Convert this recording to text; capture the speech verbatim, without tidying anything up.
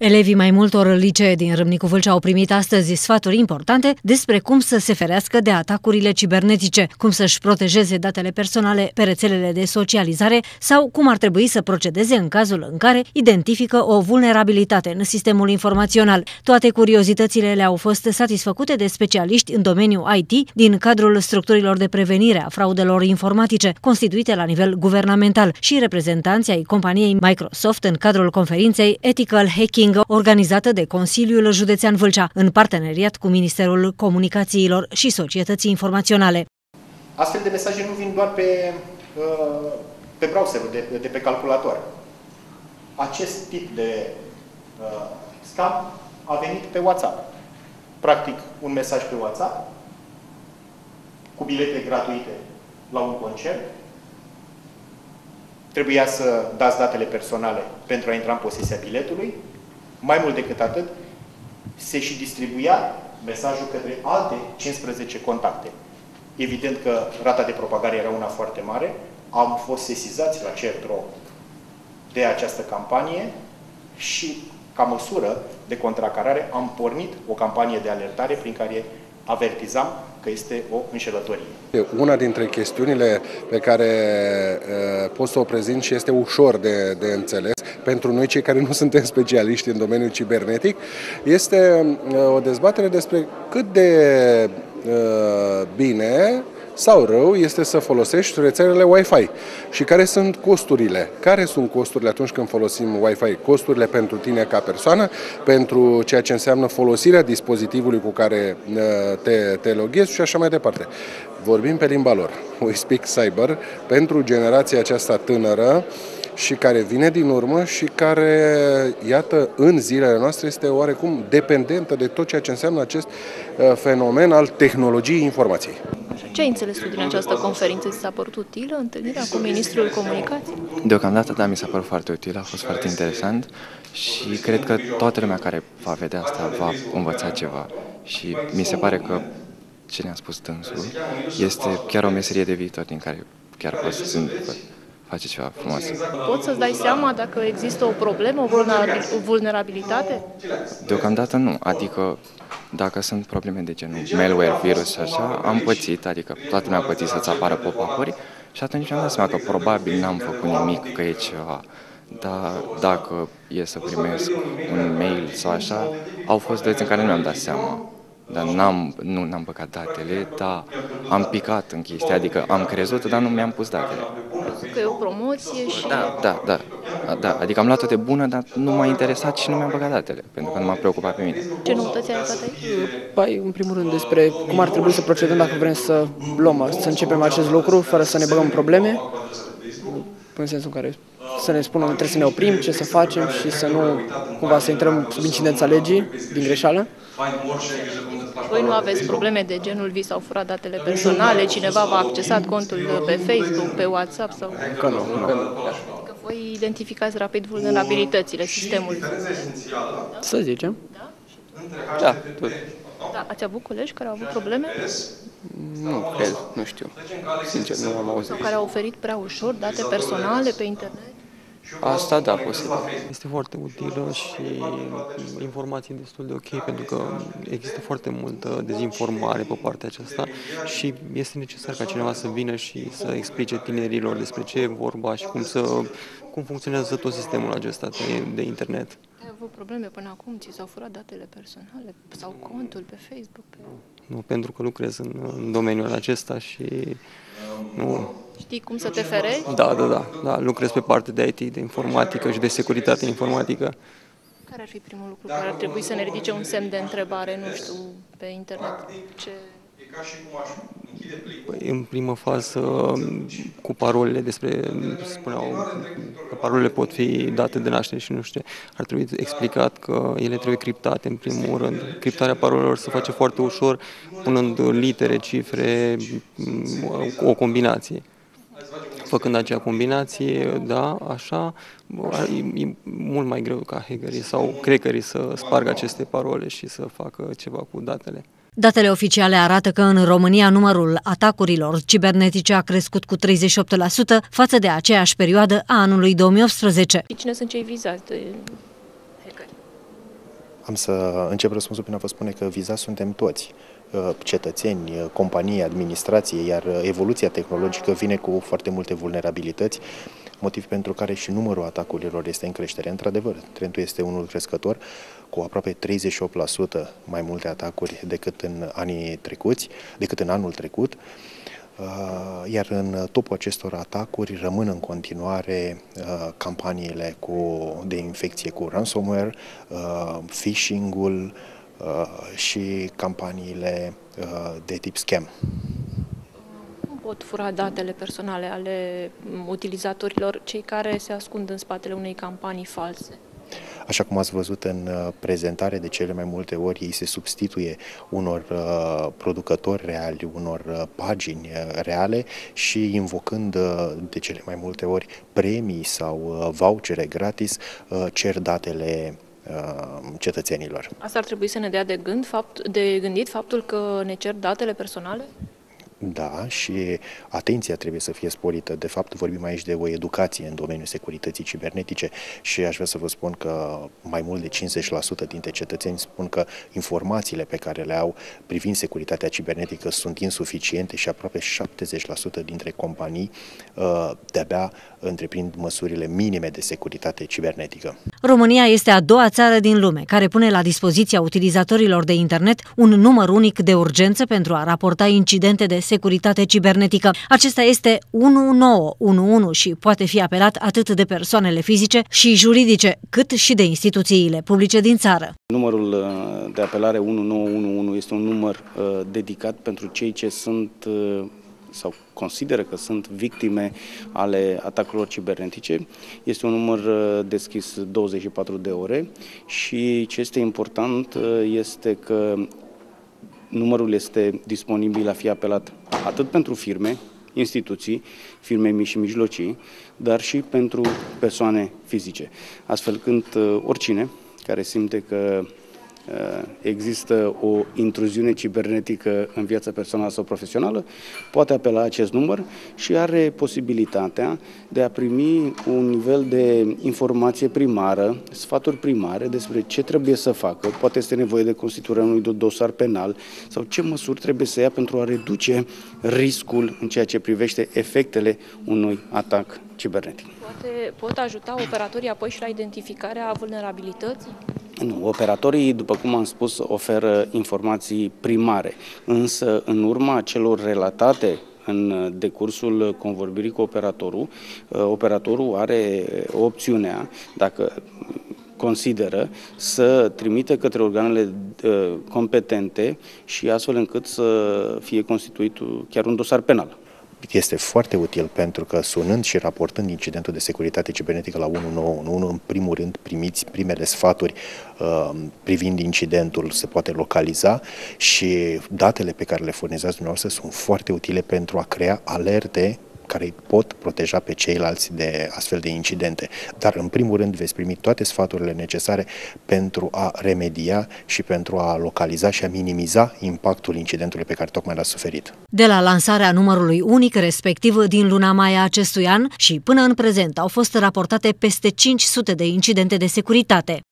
Elevii mai multor licee din Râmnicu Vâlcea au primit astăzi sfaturi importante despre cum să se ferească de atacurile cibernetice, cum să-și protejeze datele personale pe rețelele de socializare sau cum ar trebui să procedeze în cazul în care identifică o vulnerabilitate în sistemul informațional. Toate curiozitățile le-au fost satisfăcute de specialiști în domeniul I T din cadrul structurilor de prevenire a fraudelor informatice constituite la nivel guvernamental și reprezentanții ai companiei Microsoft în cadrul conferinței Ethical Hacking organizată de Consiliul Județean Vâlcea, în parteneriat cu Ministerul Comunicațiilor și Societății Informaționale. Astfel de mesaje nu vin doar pe, pe browserul, de, de pe calculator. Acest tip de uh, scam a venit pe WhatsApp. Practic, un mesaj pe WhatsApp cu bilete gratuite la un concert. Trebuia să dați datele personale pentru a intra în posesia biletului. Mai mult decât atât, se și distribuia mesajul către alte cincisprezece contacte. Evident că rata de propagare era una foarte mare. Am fost sesizați la CERTRO de această campanie și, ca măsură de contracarare, am pornit o campanie de alertare prin care avertizam că este o înșelătorie. Una dintre chestiunile pe care uh, pot să o prezint și este ușor de, de înțeles pentru noi cei care nu suntem specialiști în domeniul cibernetic, este uh, o dezbatere despre cât de uh, bine sau rău este să folosești rețelele Wi-Fi și care sunt costurile. Care sunt costurile atunci când folosim Wi-Fi? Costurile pentru tine ca persoană, pentru ceea ce înseamnă folosirea dispozitivului cu care te, te loghezi și așa mai departe. Vorbim pe limba lor. We speak cyber pentru generația aceasta tânără și care vine din urmă și care, iată, în zilele noastre este oarecum dependentă de tot ceea ce înseamnă acest fenomen al tehnologiei informației. Ce ai înțeles tu din această conferință? Ți s-a părut utilă întâlnirea cu Ministrul Comunicației? Deocamdată, da, mi s-a părut foarte util, a fost foarte interesant și cred că toată lumea care va vedea asta va învăța ceva. Și mi se pare că ce ne-a spus dânsul este chiar o meserie de viitor din care chiar poți să face ceva frumos. Poți să-ți dai seama dacă există o problemă, o vulnerabilitate? Deocamdată nu, adică dacă sunt probleme de genul malware, virus și așa, am pățit, adică toată lumea a pățit să-ți apară pop-up-uri și atunci mi-am dat seama că probabil n-am făcut nimic, că e ceva. Dar dacă e să primesc un mail sau așa, au fost dăți în care nu mi-am dat seama. Dar n-am, nu n-am băgat datele, dar am picat în chestia, adică am crezut, dar nu mi-am pus datele. Că e o promoție și... Da, da, da, da, adică am luat-o de bună, dar nu m-a interesat și nu mi-am băgat datele, pentru că nu m-a preocupat pe mine. Ce noutăți ai aflat aici? Păi, în primul rând, despre cum ar trebui să procedăm dacă vrem să luăm, să începem acest lucru, fără să ne băgăm probleme, în sensul în care să ne spună unde trebuie să ne oprim, ce să facem și să nu cumva să intrăm sub incidența legii din greșeală. Voi nu aveți probleme de genul vi s-au furat datele personale, cineva v-a accesat contul pe Facebook, pe WhatsApp sau... Că nu, nu. Că voi identificați rapid vulnerabilitățile sistemului. Să zicem. Da? Da, tot. Da, ați avut colegi care au avut probleme? Nu cred, nu știu. Sincer, nu am auzit. Sau care au oferit prea ușor date personale pe internet? Asta da, posibil. Este foarte utilă și informații destul de ok, pentru că există foarte multă dezinformare pe partea aceasta și este necesar ca cineva să vină și să explice tinerilor despre ce e vorba și cum, să, cum funcționează tot sistemul acesta de, de internet. Ai avut probleme până acum? Ți s-au furat datele personale sau contul pe Facebook? Pe... Nu, pentru că lucrez în, în domeniul acesta și nu... Știi cum să te ferești? Da, da, da, da. Lucrez pe partea de I T, de informatică și de securitate informatică. Care ar fi primul lucru care ar trebui să ne ridice un semn de întrebare, nu știu, pe internet? Ce... Păi, în primă fază, cu parolele despre, spuneau că parolele pot fi date de naștere și nu știu, ar trebui explicat că ele trebuie criptate în primul rând. Criptarea parolelor se face foarte ușor, punând litere, cifre, o combinație. Făcând acea combinație, da, așa, e, e mult mai greu ca hackerii sau crackerii să spargă aceste parole și să facă ceva cu datele. Datele oficiale arată că în România numărul atacurilor cibernetice a crescut cu treizeci și opt la sută față de aceeași perioadă a anului două mii optsprezece. Cine sunt cei vizați de hackeri? Am să încep răspunsul prin a vă spune că vizați suntem toți, cetățeni, companii, administrație, iar evoluția tehnologică vine cu foarte multe vulnerabilități, motiv pentru care și numărul atacurilor este în creștere. Într-adevăr, trendul este unul crescător, cu aproape treizeci și opt la sută mai multe atacuri decât în anii trecuți, decât în anul trecut. Iar în topul acestor atacuri rămân în continuare campaniile cu, de infecție cu ransomware, phishing-ul și campaniile de tip scam. Cum pot fura datele personale ale utilizatorilor, cei care se ascund în spatele unei campanii false? Așa cum ați văzut în prezentare, de cele mai multe ori ei se substituie unor uh, producători reali, unor uh, pagini reale și invocând uh, de cele mai multe ori premii sau uh, vouchere gratis, uh, cer datele uh, cetățenilor. Asta ar trebui să ne dea de gând, fapt, de gândit faptul că ne cer datele personale? Da, și atenția trebuie să fie sporită. De fapt, vorbim aici de o educație în domeniul securității cibernetice și aș vrea să vă spun că mai mult de cincizeci la sută dintre cetățeni spun că informațiile pe care le au privind securitatea cibernetică sunt insuficiente și aproape șaptezeci la sută dintre companii uh, de-abia întreprind măsurile minime de securitate cibernetică. România este a doua țară din lume care pune la dispoziția utilizatorilor de internet un număr unic de urgență pentru a raporta incidente de securitate cibernetică. Acesta este unu nouă unu unu și poate fi apelat atât de persoanele fizice și juridice, cât și de instituțiile publice din țară. Numărul de apelare unu nouă unu unu este un număr dedicat pentru cei ce sunt sau consideră că sunt victime ale atacurilor cibernetice. Este un număr deschis douăzeci și patru de ore și ce este important este că numărul este disponibil a fi apelat atât pentru firme, instituții, firme mici și mijlocii, dar și pentru persoane fizice. Astfel când oricine care simte că există o intruziune cibernetică în viața personală sau profesională, poate apela acest număr și are posibilitatea de a primi un nivel de informație primară, sfaturi primare despre ce trebuie să facă, poate este nevoie de constituirea unui dosar penal sau ce măsuri trebuie să ia pentru a reduce riscul în ceea ce privește efectele unui atac cibernetic. Poate, pot ajuta operatorii apoi și la identificarea vulnerabilității? Nu, operatorii, după cum am spus, oferă informații primare, însă în urma celor relatate în decursul convorbirii cu operatorul, operatorul are opțiunea, dacă consideră, să trimite către organele competente și astfel încât să fie constituit chiar un dosar penal. Este foarte util pentru că sunând și raportând incidentul de securitate cibernetică la unu nouă unu unu, în primul rând primiți primele sfaturi uh, privind incidentul, se poate localiza și datele pe care le furnizați dumneavoastră sunt foarte utile pentru a crea alerte care îi pot proteja pe ceilalți de astfel de incidente. Dar, în primul rând, veți primi toate sfaturile necesare pentru a remedia și pentru a localiza și a minimiza impactul incidentului pe care tocmai l-ați suferit. De la lansarea numărului unic, respectiv din luna mai a acestui an și până în prezent, au fost raportate peste cinci sute de incidente de securitate.